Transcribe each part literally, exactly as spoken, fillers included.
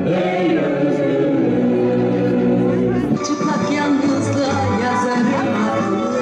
ey özgürlük. Çıplak yalnızlığa yazarım adını.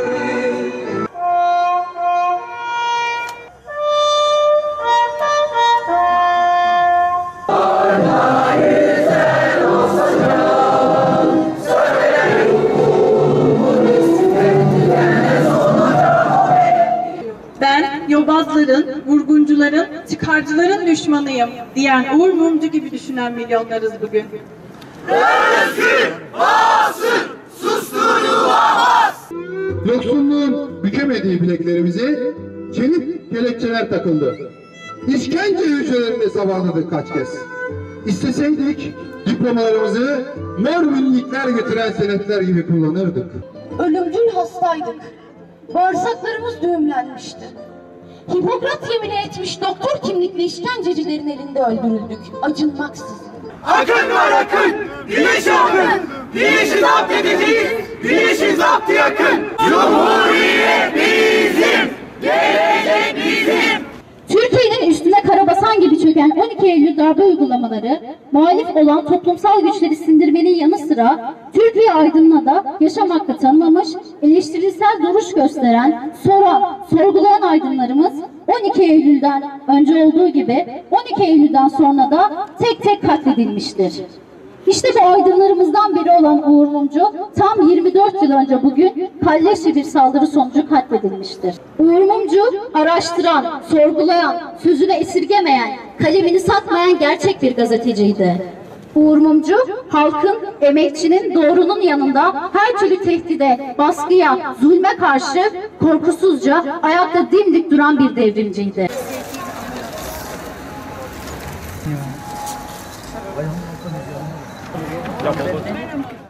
Ben yobazların, vurguncuların, çıkarcıların düşmanıyım diyen Uğur Mumcu gibi düşünen milyonlarız bugün. Özgür olsun, susturulamaz. Yoksulluğun bükemediği bileklerimize çelik kelepçeler takıldı. İşkence hücrelerinde sabahladık kaç kez. İsteseydik diplomalarımızı mor münlikler götüren senetler gibi kullanırdık. Ölümcül hastaydık. Bağırsaklarımız düğümlenmişti. Hipokrat yemini etmiş doktor kimlikli işkencecilerin elinde öldürüldük. Acınmaksız. Akın var akın, güneş akın. Güneşi zapt edeceğiz, güneşi zaptı yakın. Cumhuriyet bizim, gelecek bizim. Türkiye'nin üstüne karabasan gibi çöken on iki Eylül darbe uygulamaları, muhalif olan toplumsal güçleri sindirmenin yanı sıra Türkiye aydınına da yaşam hakkı tanımamış, eleştirisel duruş gösteren, soran, sorgulayan aydınlarımız on iki Eylül'den önce olduğu gibi on iki Eylül'den sonra da tek tek katledilmiştir. İşte bu aydınlarımızdan biri olan Uğur Mumcu tam yirmi dört yıl önce bugün kalleşçe bir saldırı sonucu katledilmiştir. Uğur Mumcu araştıran, sorgulayan, sözünü esirgemeyen, kalemini satmayan gerçek bir gazeteciydi. Uğur Mumcu halkın, emekçinin, doğrunun yanında her türlü tehdide, baskıya, zulme karşı korkusuzca ayakta dimdik duran bir devrimciydi.